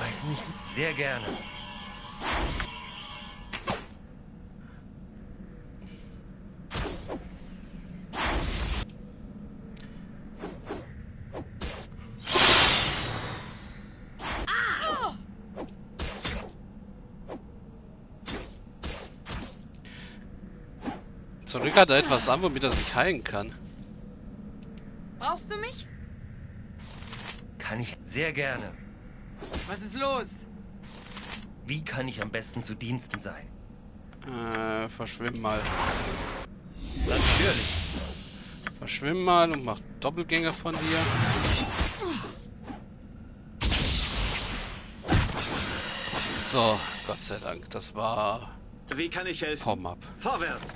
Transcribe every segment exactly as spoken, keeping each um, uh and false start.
weiß nicht. Sehr gerne. Zurück hat er etwas an, womit er sich heilen kann. Brauchst du mich? Kann ich sehr gerne. Was ist los? Wie kann ich am besten zu Diensten sein? Äh, verschwimm mal. Natürlich. Verschwimm mal und mach Doppelgänger von dir. So, Gott sei Dank, das war... Wie kann ich helfen? Pom-up. Vorwärts!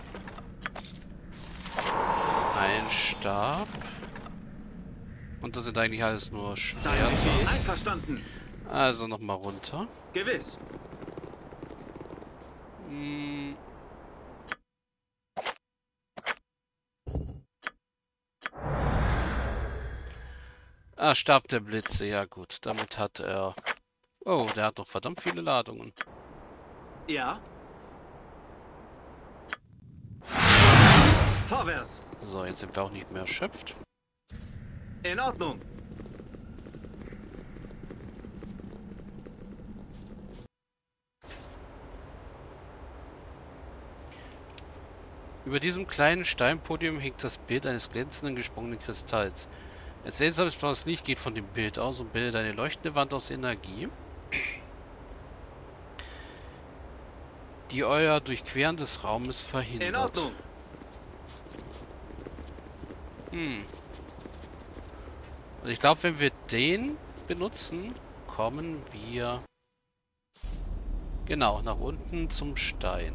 Ein Stab. Und das sind eigentlich alles nur Dein Schwerter. Befehl. Einverstanden. Also nochmal runter. Gewiss. Hm. Ah, Stab der Blitze. Ja gut, damit hat er... Oh, der hat doch verdammt viele Ladungen. Ja. Vorwärts! So, jetzt sind wir auch nicht mehr erschöpft. In Ordnung. Über diesem kleinen Steinpodium hängt das Bild eines glänzenden, gesprungenen Kristalls. Ein seltsames blaues Licht geht von dem Bild aus und bildet eine leuchtende Wand aus Energie, die euer Durchqueren des Raumes verhindert. In Ordnung. Hm. Und ich glaube, wenn wir den benutzen, kommen wir genau nach unten zum Stein.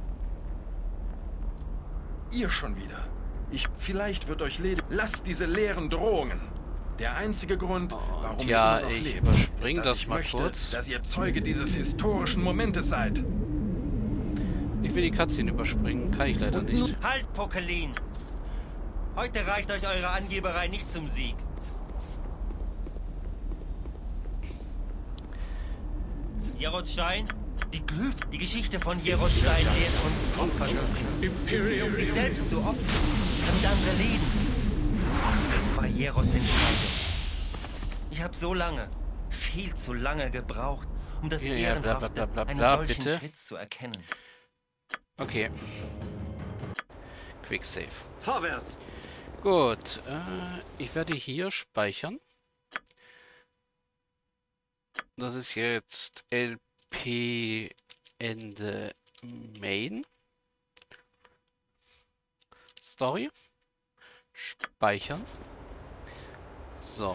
Ihr schon wieder. Ich, vielleicht wird euch ledig... Lasst diese leeren Drohungen. Der einzige Grund, warum Und ihr ja, immer noch ich lebt, überspring ist, dass das ich mal möchte, kurz. dass ihr Zeuge dieses historischen Momentes seid. Ich will die Cutscene überspringen, kann ich leider nicht. Halt, Pokelin! Heute reicht euch eure Angeberei nicht zum Sieg. Jerotstein? Die Glyph, die Geschichte von Jerotstein lehrt uns Opfer Imperium. Sich selbst zu opfern, damit andere leben. Das war Jerots Entscheidung. Ich habe so lange, viel zu lange gebraucht, um das Ja, ja, bla, bla, Ehrenhafte bla, bla, eines bla, solchen bitte. Schritts zu erkennen. Okay. Quick Save. Vorwärts! Gut, äh, ich werde hier speichern. Das ist jetzt L P Ende Main. Story. Speichern. So.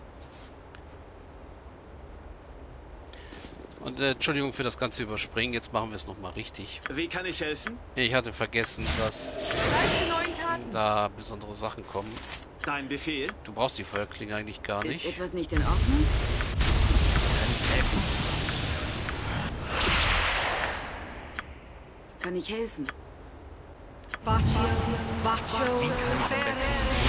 Und äh, Entschuldigung für das ganze Überspringen, jetzt machen wir es nochmal richtig. Wie kann ich helfen? Ich hatte vergessen, dass Bereit für neuen Taten? da besondere Sachen kommen. Dein Befehl? Du brauchst die Feuerklinge eigentlich gar Ist nicht. etwas nicht in Ordnung? Kann ich helfen? Wie kann ich am besten?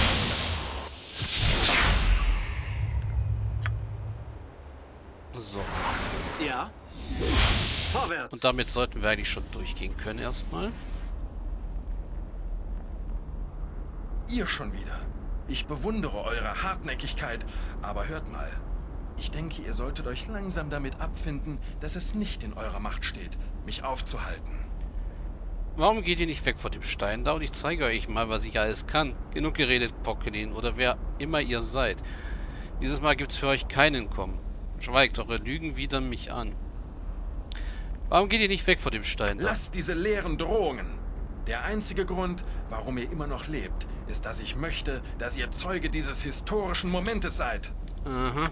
So. Ja. Vorwärts! Und damit sollten wir eigentlich schon durchgehen können erstmal. Ihr schon wieder. Ich bewundere eure Hartnäckigkeit, aber hört mal. Ich denke, ihr solltet euch langsam damit abfinden, dass es nicht in eurer Macht steht, mich aufzuhalten. Warum geht ihr nicht weg von dem Stein da und ich zeige euch mal, was ich alles kann? Genug geredet, Pokelin, oder wer immer ihr seid. Dieses Mal gibt's für euch keinen Kommen. Schweigt, eure Lügen widern mich an. Warum geht ihr nicht weg von dem Stein da? Lasst diese leeren Drohungen. Der einzige Grund, warum ihr immer noch lebt, ist, dass ich möchte, dass ihr Zeuge dieses historischen Momentes seid. Aha.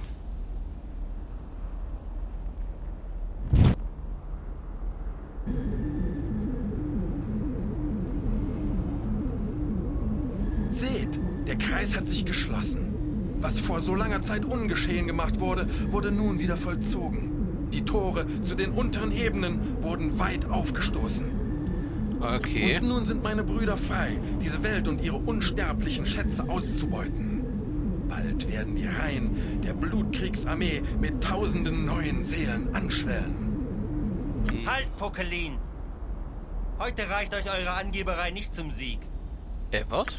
Seht, der Kreis hat sich geschlossen. Was vor so langer Zeit ungeschehen gemacht wurde, wurde nun wieder vollzogen. Die Tore zu den unteren Ebenen wurden weit aufgestoßen. Okay. Und nun sind meine Brüder frei, diese Welt und ihre unsterblichen Schätze auszubeuten. Bald werden die Reihen der Blutkriegsarmee mit tausenden neuen Seelen anschwellen. Halt, Pokelin! Heute reicht euch eure Angeberei nicht zum Sieg. Evert?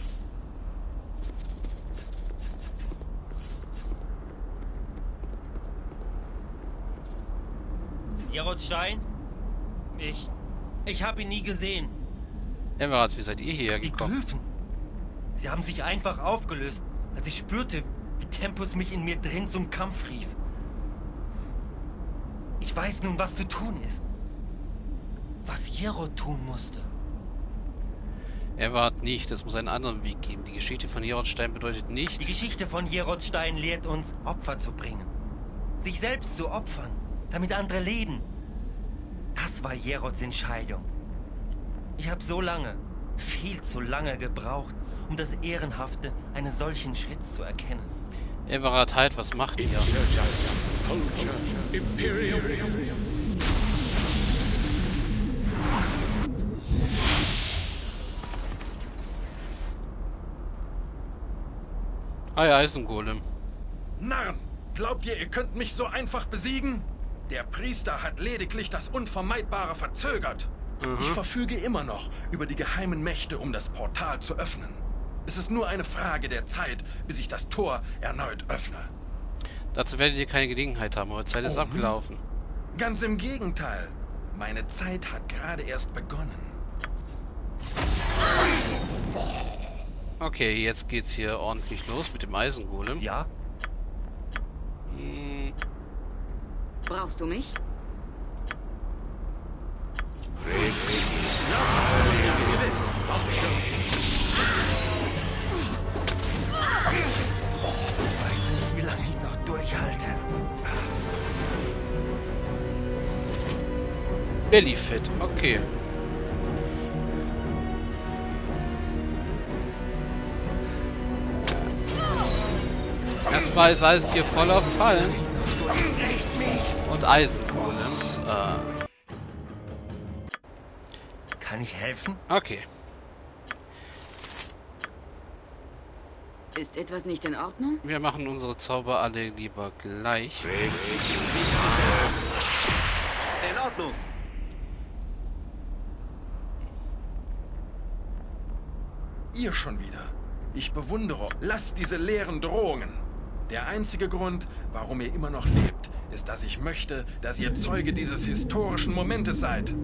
Gerolstein? Ich... Ich habe ihn nie gesehen. Evert, wie seid ihr hierher Die gekommen? Glyphen. Sie haben sich einfach aufgelöst, als ich spürte, wie Tempus mich in mir drin zum Kampf rief. Ich weiß nun, was zu tun ist. Was Jerod tun musste. Evert nicht, es muss einen anderen Weg geben. Die Geschichte von Gerolstein bedeutet Die nicht... Geschichte von Gerolstein lehrt uns, Opfer zu bringen. Sich selbst zu opfern, damit andere leben. Das war Jerods Entscheidung. Ich habe so lange, viel zu lange gebraucht, um das Ehrenhafte eines solchen Schritts zu erkennen. Everard, halt, was macht ihr? Ah ja, Eisengolem. Narren! Glaubt ihr, ihr könnt mich so einfach besiegen? Der Priester hat lediglich das Unvermeidbare verzögert. Mhm. Ich verfüge immer noch über die geheimen Mächte, um das Portal zu öffnen. Es ist nur eine Frage der Zeit, bis ich das Tor erneut öffne. Dazu werdet ihr keine Gelegenheit haben, eure Zeit ist Oh. abgelaufen. Ganz im Gegenteil. Meine Zeit hat gerade erst begonnen. Okay, jetzt geht's hier ordentlich los mit dem Eisengolem. Ja? Hm, Brauchst du mich? Ich weiß nicht, wie lange ich noch durchhalte. Bellyfett, okay. Erstmal ist alles hier voller Fallen Echt mich? und Eisengolems. Äh, Kann ich helfen? okay. Ist etwas nicht in Ordnung? Wir machen unsere Zauber alle lieber gleich. In Ordnung. Ihr schon wieder. Ich bewundere. Lasst diese leeren Drohungen. Der einzige Grund, warum ihr immer noch lebt, ist, dass ich möchte, dass ihr Zeuge dieses historischen Momentes seid.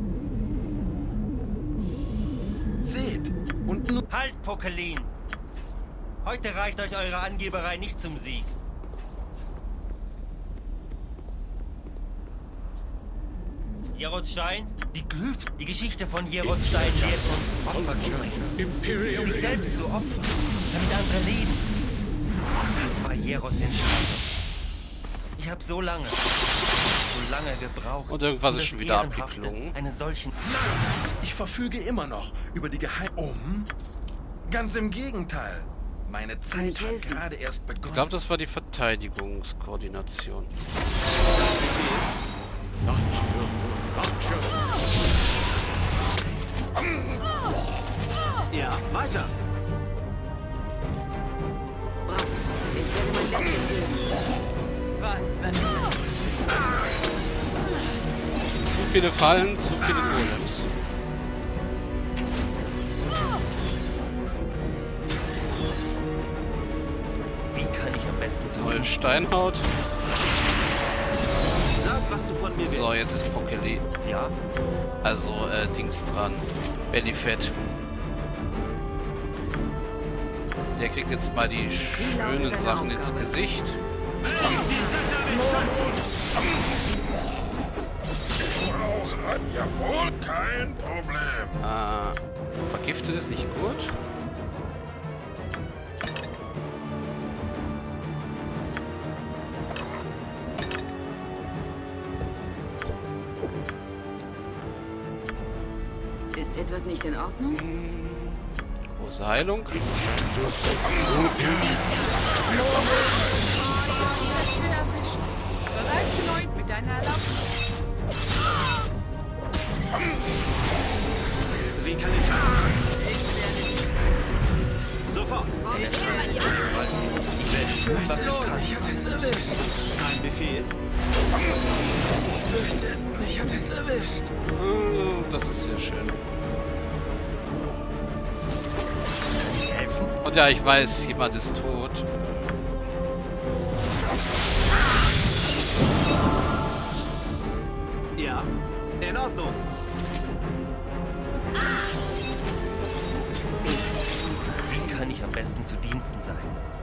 Seht und nun... Halt, Pokelin! Heute reicht euch eure Angeberei nicht zum Sieg. Gerolstein? Die Glyphen. Die Geschichte von Gerolstein lehrt uns, Opfer zu bringen. Sich selbst zu opfern, damit andere leben. Das war Jerods Entscheidung. Ich habe so lange, so lange gebraucht. Und irgendwas um ist das schon wieder Ehrenhafte abgeklungen. Eine solchen... Ich verfüge immer noch über die Geheim... Um? Ganz im Gegenteil. Meine Zeit hat gerade erst Ich begonnen. glaube, das war die Verteidigungskoordination. Ja, weiter. Brauchst du? Ich werde mein Bestes geben. Was, wenn... Zu viele Fallen, zu viele Golems. Wie kann ich am besten zu... Neue Steinhaut. Sag, was du von mir willst. So, jetzt ist Pokeli. Ja? Also, äh, Dings dran. Bellyfett. Der kriegt jetzt mal die schönen Sachen ins Gesicht. Jawohl, kein Problem. Äh, vergiftet ist nicht gut. Ist etwas nicht in Ordnung? Große Heilung. Bereit für neun mit deiner Erlaubnis. Wie kann ich... Ich werde Sofort. Komm, Ich werde tun, was ich kann. Ich hatte es erwischt. Ein Befehl. Ich fürchte, mich hat es erwischt. Oh, das ist sehr schön. Helfen? Und ja, ich weiß, jemand ist tot. Ja, in Ordnung. Wie kann ich am besten zu Diensten sein?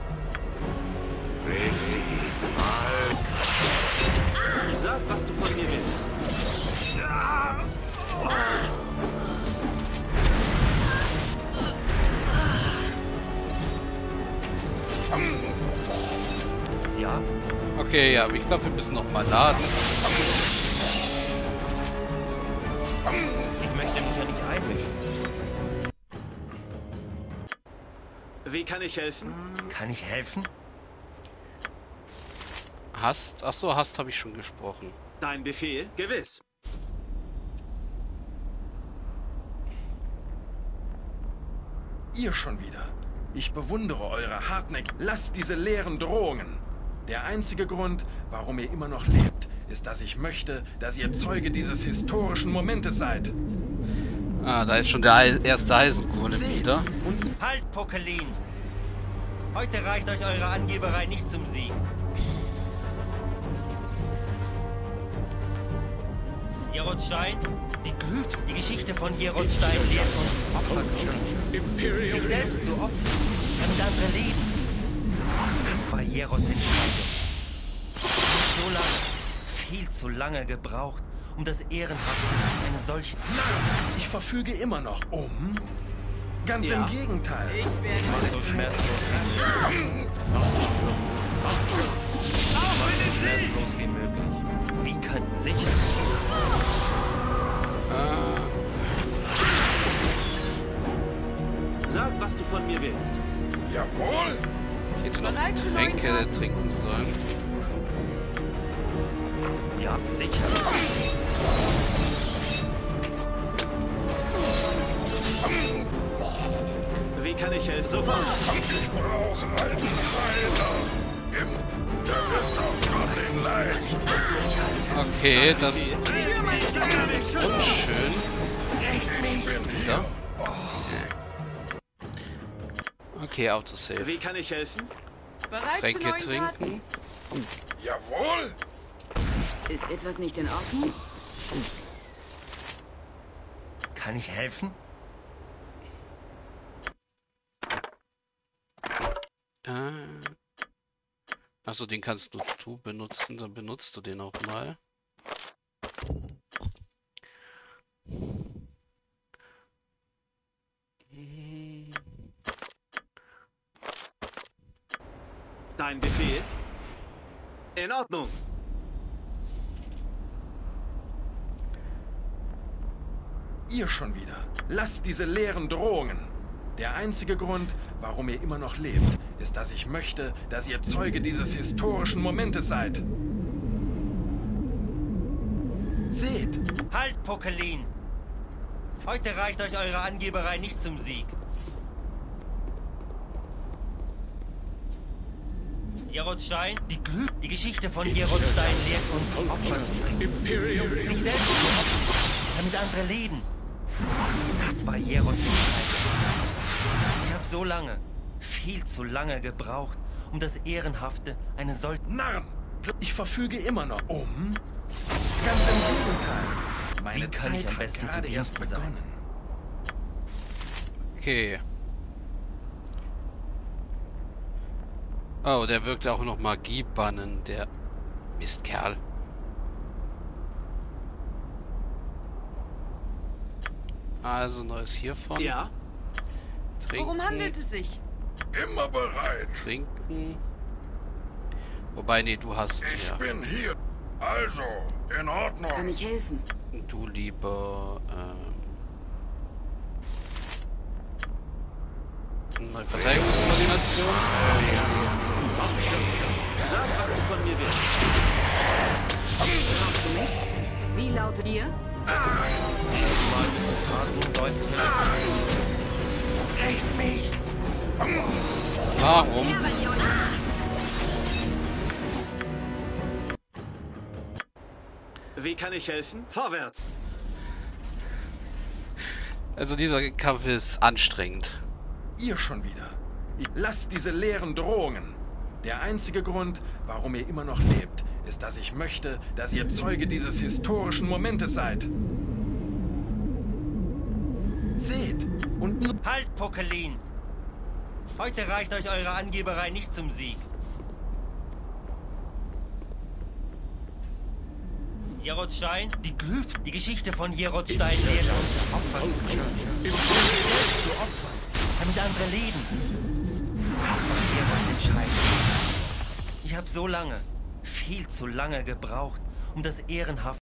Sag, was du von mir willst. Ja? Okay, ja, aber ich glaube, wir müssen noch mal laden. Ich möchte mich ja nicht einmischen. Wie kann ich helfen? Kann ich helfen? Hast? Achso, Hast habe ich schon gesprochen. Dein Befehl? Gewiss. Ihr schon wieder. Ich bewundere eure Hartnäck. Lasst diese leeren Drohungen. Der einzige Grund, warum ihr immer noch lebt, ist, dass ich möchte, dass ihr Zeuge dieses historischen Momentes seid. Ah, da ist schon der Ei- erste Eisenkohle Seht wieder. und Halt, Pokelin! Heute reicht euch eure Angeberei nicht zum Sieg. Jerotstein? Die Glyph, die Geschichte von Jerotstein lehrt uns, Opfer zu bringen. Sich selbst zu opfern, damit andere leben. Das war Jerots Entscheidung. So lange, viel zu lange gebraucht, um das Ehrenhafte eine solche... ich verfüge immer noch um... Ganz Ja. im Gegenteil. Ich werde So schmerzlos wie möglich. So schmerzlos wie möglich. Wie kann sicher? Sag, was du von mir willst. Jawohl. Ich hätte noch Bereit für neuen Tränke Tag? trinken sollen. Ja, sicher. Wie kann ich helfen? Sofort. Ich brauche einen Heiler. Das ist auch Gott in Leicht. Okay, das Befehl. unschön. Ich bin hier. Da. Okay, Autosave. Wie kann ich helfen? bereit Tränke zu neuen Taten. trinken. Jawohl. Ist etwas nicht in Ordnung? Kann ich helfen? Ah. Achso, den kannst nur du benutzen, dann benutzt du den auch mal. Hm. Dein Befehl? In Ordnung. Ihr schon wieder. Lasst diese leeren Drohungen. Der einzige Grund, warum ihr immer noch lebt, ist, dass ich möchte, dass ihr Zeuge dieses historischen Momentes seid. Seht, Halt, Pokelin! Heute reicht euch eure Angeberei nicht zum Sieg. Jerotstein? Die Glyph, die Geschichte von Jerotstein lehrt uns, Opfer zu bringen. Sich selbst zu opfern, damit andere leben. Das war Jerots Entscheidung. Ich habe so lange, viel zu lange gebraucht, um das Ehrenhafte eine solche... Narren! Ich verfüge immer noch um... Ganz im Gegenteil. Meine Wie kann Zeit ich am hat besten gerade zu erst Diensten sein? begonnen. Okay. Oh, der wirkt auch noch Magie bannen, der Mistkerl. Also neues hiervon. Ja. Trinken, Worum handelt es sich? Immer bereit. trinken. Wobei, nee, du hast ja. bin hier. Also, in Ordnung. Kann ich helfen? Du lieber, ähm... neue Verteidigungskoordination. Sag, was du von mir willst. Brauchst du mich? Wie lautet ihr? Taten deutlicher. Echt mich? Warum? Wie kann ich helfen? Vorwärts! Also dieser Kampf ist anstrengend. Ihr schon wieder. Ich lasst diese leeren Drohungen. Der einzige Grund, warum ihr immer noch lebt, ist, dass ich möchte, dass ihr Zeuge dieses historischen Momentes seid. Seht und nun... Halt, Pokelin! Heute reicht euch eure Angeberei nicht zum Sieg. Jerotstein, die Glyph, die Geschichte von Jerotstein lehrt uns, Opfer zu bringen. Selbst zu opfern, damit andere leben. Das war Jerots Entscheidung. Ich habe so lange, viel zu lange gebraucht, um das ehrenhaft